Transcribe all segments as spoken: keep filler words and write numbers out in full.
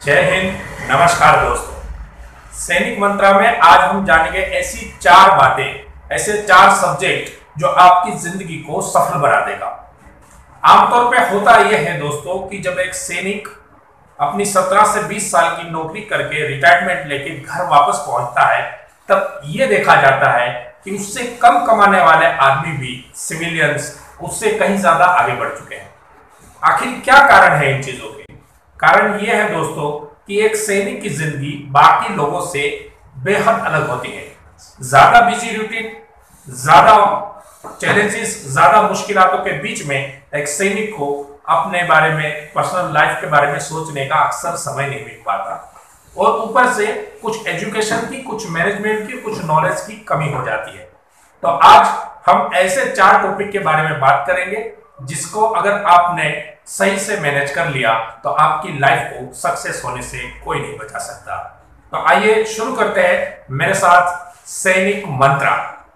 जय हिंद, नमस्कार दोस्तों। सैनिक मंत्रा में आज हम जानेंगे ऐसी चार बातें, ऐसे चार सब्जेक्ट जो आपकी जिंदगी को सफल बना देगा। आमतौर पे होता यह है दोस्तों कि जब एक सैनिक अपनी सत्रह से बीस साल की नौकरी करके रिटायरमेंट लेके घर वापस पहुंचता है, तब यह देखा जाता है कि उससे कम कमाने वाले आदमी भी, सिविलियंस, उससे कहीं ज्यादा आगे बढ़ चुके हैं। आखिर क्या कारण है इन चीजों के? कारण यह है दोस्तों कि एक सैनिक की जिंदगी बाकी लोगों से बेहद अलग होती है। ज्यादा बिजी रूटीन, ज्यादा चैलेंजेस, ज्यादा मुश्किलों के बीच में एक सैनिक को अपने बारे में, पर्सनल लाइफ के बारे में सोचने का अक्सर समय नहीं मिल पाता, और ऊपर से कुछ एजुकेशन की, कुछ मैनेजमेंट की, कुछ नॉलेज की कमी हो जाती है। तो आज हम ऐसे चार टॉपिक के बारे में बात करेंगे जिसको अगर आपने सही से मैनेज कर लिया तो आपकी लाइफ को सक्सेस होने से कोई नहीं बचा सकता। तो आइए शुरू करते हैं मेरे साथ सैनिक मंत्रा।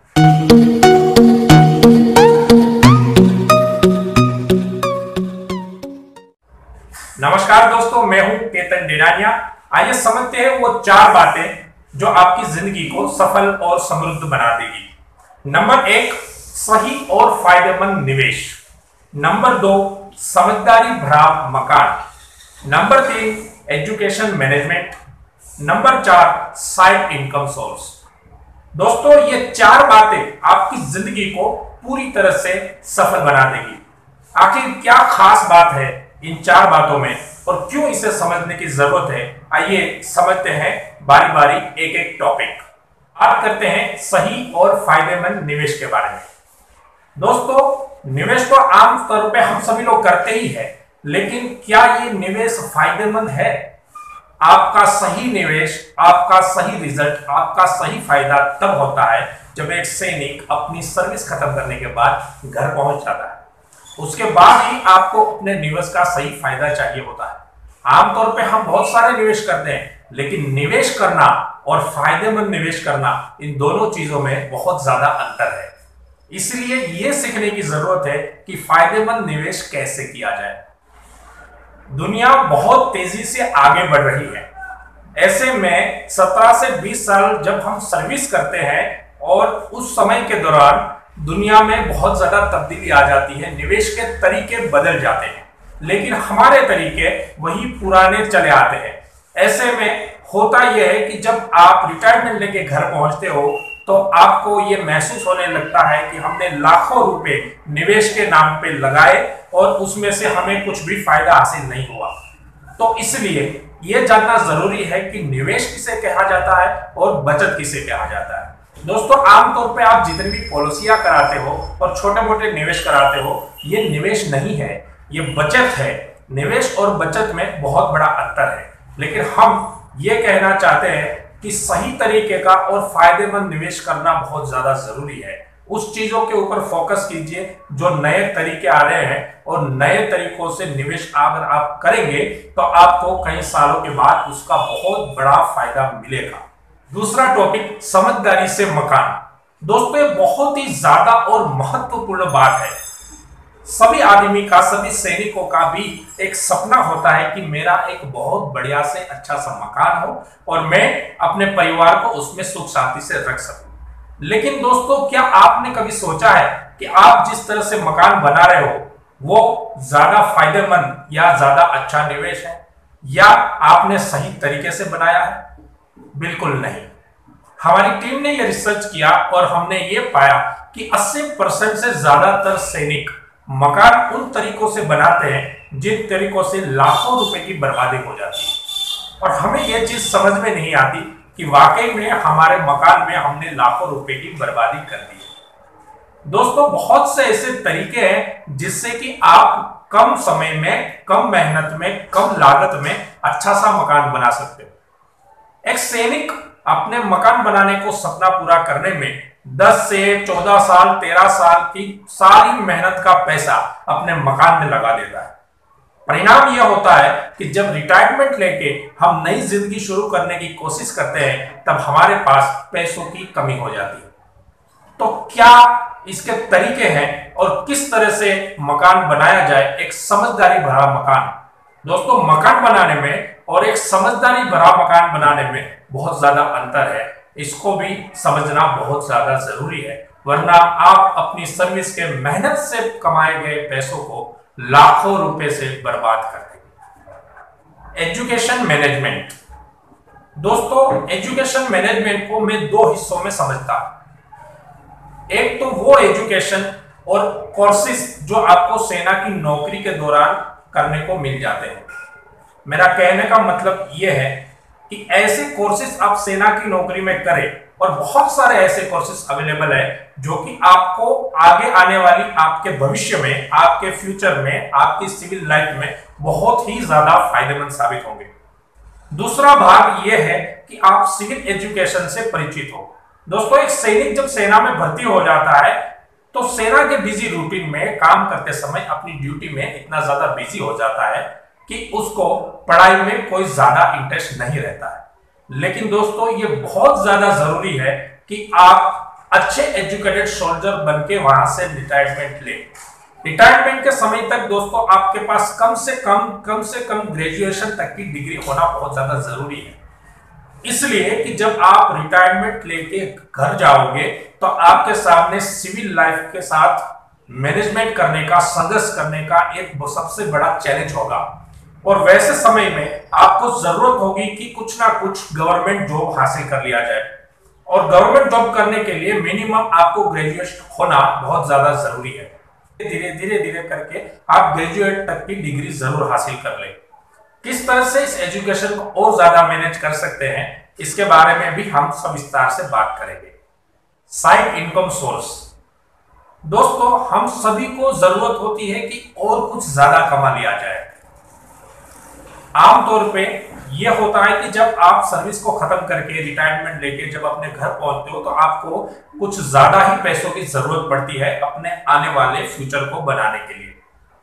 नमस्कार दोस्तों, मैं हूं केतन डेरानिया। आइए समझते हैं वो चार बातें जो आपकी जिंदगी को सफल और समृद्ध बना देगी। नंबर एक, सही और फायदेमंद निवेश। नंबर दो, समझदारी भरा मकान। नंबर तीन, एजुकेशन मैनेजमेंट। नंबर चार, साइड इनकम सोर्स। दोस्तों, ये चार बातें आपकी जिंदगी को पूरी तरह से सफल बना देगी। आखिर क्या खास बात है इन चार बातों में और क्यों इसे समझने की जरूरत है? आइए समझते हैं बारी बारी एक एक टॉपिक। बात करते हैं सही और फायदेमंद निवेश के बारे में। दोस्तों, निवेश तो आम तौर पे हम सभी लोग करते ही हैं, लेकिन क्या ये निवेश फायदेमंद है? आपका सही निवेश, आपका सही रिजल्ट, आपका सही फायदा तब होता है जब एक सैनिक अपनी सर्विस खत्म करने के बाद घर पहुंच जाता है। उसके बाद ही आपको अपने निवेश का सही फायदा चाहिए होता है। आमतौर पे हम बहुत सारे निवेश करते हैं, लेकिन निवेश करना और फायदेमंद निवेश करना, इन दोनों चीजों में बहुत ज्यादा अंतर है। इसलिए यह सीखने की जरूरत है कि फायदेमंद निवेश कैसे किया जाए। दुनिया बहुत तेजी से आगे बढ़ रही है। ऐसे में सत्रह से बीस साल जब हम सर्विस करते हैं और उस समय के दौरान दुनिया में बहुत ज्यादा तब्दीली आ जाती है, निवेश के तरीके बदल जाते हैं, लेकिन हमारे तरीके वही पुराने चले आते हैं। ऐसे में होता यह है कि जब आप रिटायरमेंट लेके घर पहुंचते हो तो आपको ये महसूस होने लगता है कि हमने लाखों रुपए निवेश के नाम पे लगाए और उसमें से हमें कुछ भी फायदा हासिल नहीं हुआ। तो इसलिए ये जानना जरूरी है कि निवेश किसे कहा जाता है और बचत किसे कहा जाता है। दोस्तों, आमतौर पे आप जितनी भी पॉलिसियां कराते हो और छोटे मोटे निवेश कराते हो, ये निवेश नहीं है, ये बचत है। निवेश और बचत में बहुत बड़ा अंतर है, लेकिन हम ये कहना चाहते हैं कि सही तरीके का और फायदेमंद निवेश करना बहुत ज्यादा जरूरी है। उस चीजों के ऊपर फोकस कीजिए जो नए तरीके आ रहे हैं, और नए तरीकों से निवेश अगर आप करेंगे तो आपको कई सालों के बाद उसका बहुत बड़ा फायदा मिलेगा। दूसरा टॉपिक, समझदारी से मकान। दोस्तों, ये बहुत ही ज्यादा और महत्वपूर्ण बात है। सभी आदमी का, सभी सैनिकों का भी एक सपना होता है कि मेरा एक बहुत बढ़िया से अच्छा सा मकान हो और मैं अपने परिवार को उसमें सुख शांति से रख सकूं। लेकिन दोस्तों, क्या आपने कभी सोचा है कि आप जिस तरह से मकान बना रहे हो वो ज्यादा फायदेमंद या ज्यादा अच्छा निवेश है, या आपने सही तरीके से बनाया है? बिल्कुल नहीं। हमारी टीम ने यह रिसर्च किया और हमने ये पाया कि अस्सी परसेंट से ज्यादातर सैनिक मकान उन तरीकों से बनाते हैं जिन तरीकों से लाखों रुपए की बर्बादी हो जाती है, और हमें यह चीज समझ में नहीं आती कि वाकई में हमारे मकान में हमने लाखों रुपए की बर्बादी कर दी है। दोस्तों, बहुत से ऐसे तरीके हैं जिससे कि आप कम समय में, कम मेहनत में, कम लागत में अच्छा सा मकान बना सकते हो। एक सैनिक अपने मकान बनाने को सपना पूरा करने में दस से चौदह साल, तेरह साल की सारी मेहनत का पैसा अपने मकान में लगा देता है। परिणाम यह होता है कि जब रिटायरमेंट लेके हम नई जिंदगी शुरू करने की कोशिश करते हैं, तब हमारे पास पैसों की कमी हो जाती है। तो क्या इसके तरीके हैं और किस तरह से मकान बनाया जाए, एक समझदारी भरा मकान? दोस्तों, मकान बनाने में और एक समझदारी भरा मकान बनाने में बहुत ज्यादा अंतर है। इसको भी समझना बहुत ज्यादा जरूरी है, वरना आप अपनी सर्विस के मेहनत से कमाए गए पैसों को लाखों रुपए से बर्बाद कर देंगे। Education management. दोस्तों, एजुकेशन मैनेजमेंट को मैं दो हिस्सों में समझता हूं। एक तो वो एजुकेशन और कोर्सेज जो आपको सेना की नौकरी के दौरान करने को मिल जाते हैं। मेरा कहने का मतलब यह है कि ऐसे कोर्सेज आप सेना की नौकरी में करें, और बहुत सारे ऐसे कोर्सेज अवेलेबल है जो कि आपको आगे आने वाली आपके भविष्य में, आपके फ्यूचर में, आपकी सिविल लाइफ में बहुत ही ज्यादा फायदेमंद साबित होंगे। दूसरा भाग यह है कि आप सिविल एजुकेशन से परिचित हो। दोस्तों, एक सैनिक जब सेना में भर्ती हो जाता है तो सेना के बिजी रूटीन में काम करते समय अपनी ड्यूटी में इतना ज्यादा बिजी हो जाता है कि उसको पढ़ाई में कोई ज्यादा इंटरेस्ट नहीं रहता है। लेकिन दोस्तों, ये बहुत ज्यादा जरूरी है कि आप अच्छे एजुकेटेड सोल्जर बन के वहां से रिटायरमेंट ले। रिटायरमेंट के समय तक दोस्तों आपके पास कम से कम कम से कम ग्रेजुएशन तक की डिग्री होना बहुत ज्यादा जरूरी है। इसलिए कि जब आप रिटायरमेंट लेके घर जाओगे तो आपके सामने सिविल लाइफ के साथ मैनेजमेंट करने का, संघर्ष करने का एक सबसे बड़ा चैलेंज होगा। और वैसे समय में आपको जरूरत होगी कि कुछ ना कुछ गवर्नमेंट जॉब हासिल कर लिया जाए, और गवर्नमेंट जॉब करने के लिए मिनिमम आपको ग्रेजुएट होना बहुत ज्यादा जरूरी है। धीरे धीरे धीरे करके आप ग्रेजुएट तक की डिग्री जरूर हासिल कर ले। किस तरह से इस एजुकेशन को और ज्यादा मैनेज कर सकते हैं, इसके बारे में भी हम सविस्तार से बात करेंगे। Side income source. दोस्तों, हम सभी को जरूरत होती है कि और कुछ ज्यादा कमा लिया जाए। आमतौर पे यह होता है कि जब आप सर्विस को खत्म करके रिटायरमेंट लेके जब अपने घर पहुंचते हो तो आपको कुछ ज्यादा ही पैसों की जरूरत पड़ती है अपने आने वाले फ्यूचर को बनाने के लिए।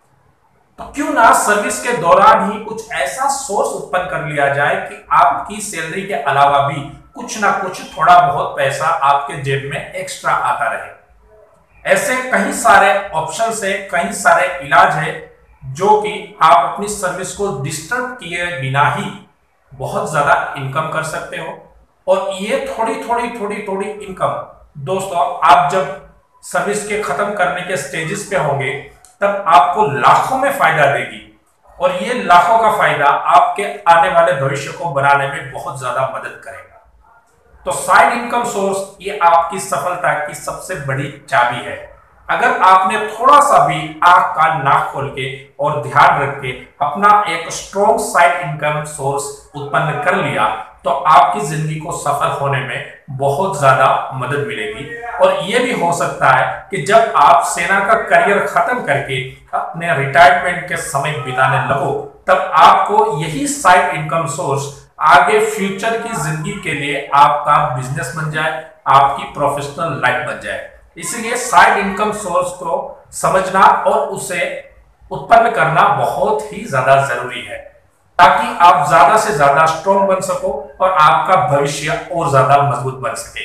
तो क्यों ना सर्विस के दौरान ही कुछ ऐसा सोर्स उत्पन्न कर लिया जाए कि आपकी सैलरी के अलावा भी कुछ ना कुछ थोड़ा बहुत पैसा आपके जेब में एक्स्ट्रा आता रहे। ऐसे कई सारे ऑप्शन है, कई सारे इलाज है जो कि आप अपनी सर्विस को डिस्टर्ब किए बिना ही बहुत ज्यादा इनकम कर सकते हो। और ये थोड़ी थोड़ी थोड़ी थोड़ी इनकम दोस्तों आप जब सर्विस के खत्म करने के स्टेजेस पे होंगे तब आपको लाखों में फायदा देगी, और ये लाखों का फायदा आपके आने वाले भविष्य को बनाने में बहुत ज्यादा मदद करेगा। तो साइड इनकम सोर्स ये आपकी सफलता की सबसे बड़ी चाबी है। अगर आपने थोड़ा सा भी आंख का नाक खोल के और ध्यान रख के अपना एक स्ट्रॉन्ग साइड इनकम सोर्स उत्पन्न कर लिया तो आपकी जिंदगी को सफल होने में बहुत ज्यादा मदद मिलेगी। और यह भी हो सकता है कि जब आप सेना का करियर खत्म करके अपने रिटायरमेंट के समय बिताने लगो तब आपको यही साइड इनकम सोर्स आगे फ्यूचर की जिंदगी के लिए आपका बिजनेस बन जाए, आपकी प्रोफेशनल लाइफ बन जाए। इसलिए साइड इनकम सोर्स को समझना और उसे उत्पन्न करना बहुत ही ज्यादा जरूरी है ताकि आप ज्यादा से ज्यादा स्ट्रॉन्ग बन सको और आपका भविष्य और ज्यादा मजबूत बन सके।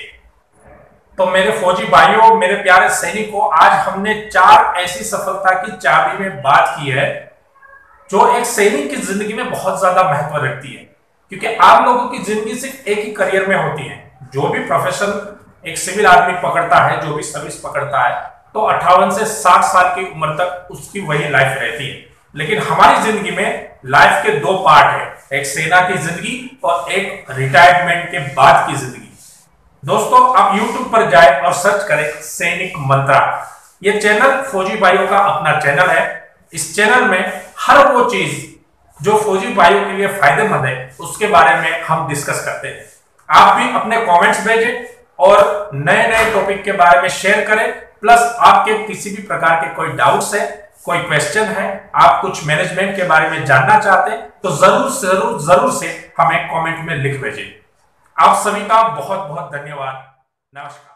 तो मेरे फौजी भाइयों, मेरे प्यारे सैनिकों, आज हमने चार ऐसी सफलता की चाबी में बात की है जो एक सैनिक की जिंदगी में बहुत ज्यादा महत्व रखती है, क्योंकि आप लोगों की जिंदगी सिर्फ एक ही करियर में होती है। जो भी प्रोफेशन एक सिविल आदमी पकड़ता है, जो भी सर्विस पकड़ता है, तो अट्ठावन से साठ साल की उम्र तक उसकी वही लाइफ रहती है। लेकिन हमारी जिंदगी में लाइफ के दो पार्ट है, एक सेना की जिंदगी और एक रिटायरमेंट के बाद की जिंदगी। दोस्तों, आप यूट्यूब पर जाए और सर्च करें सैनिक मंत्रा। ये चैनल फौजी भाइयों का अपना चैनल है। इस चैनल में हर वो चीज जो फौजी भाइयों के लिए फायदेमंद है उसके बारे में हम डिस्कस करते हैं। आप भी अपने कमेंट्स भेजें और नए नए टॉपिक के बारे में शेयर करें। प्लस आपके किसी भी प्रकार के कोई डाउट्स है, कोई क्वेश्चन है, आप कुछ मैनेजमेंट के बारे में जानना चाहते हैं तो जरूर जरूर जरूर से हमें कमेंट में लिख भेजें। आप सभी का बहुत बहुत धन्यवाद। नमस्कार।